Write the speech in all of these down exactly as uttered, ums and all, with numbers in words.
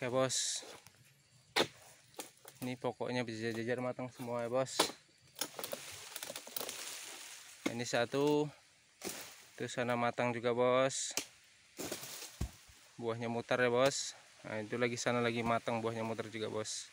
Oke bos, ini pokoknya berjajar matang semua ya bos. Ini satu, itu sana matang juga bos. Buahnya mutar ya bos. Nah itu lagi sana lagi matang, buahnya mutar juga bos.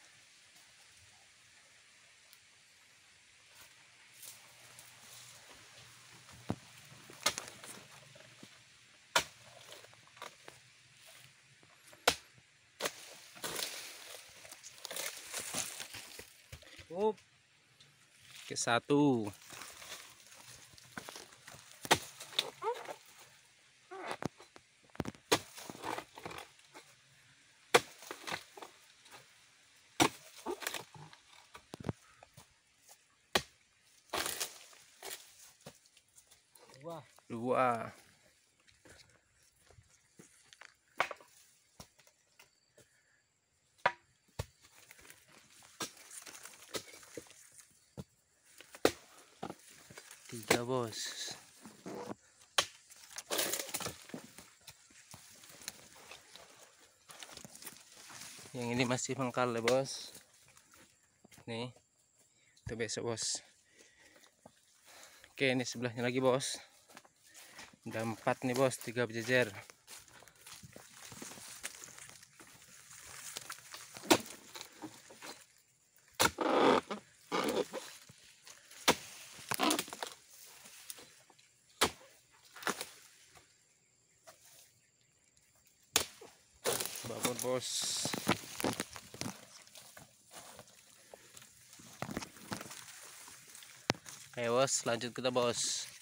Oke satu. Dua. Dua. Tiga bos. Yang ini masih mengkal ya bos. Nih, itu besok bos. Oke, ini sebelahnya lagi bos. Udah empat nih bos, tiga berjejer. Babon bos. Ayo bos, lanjut kita bos.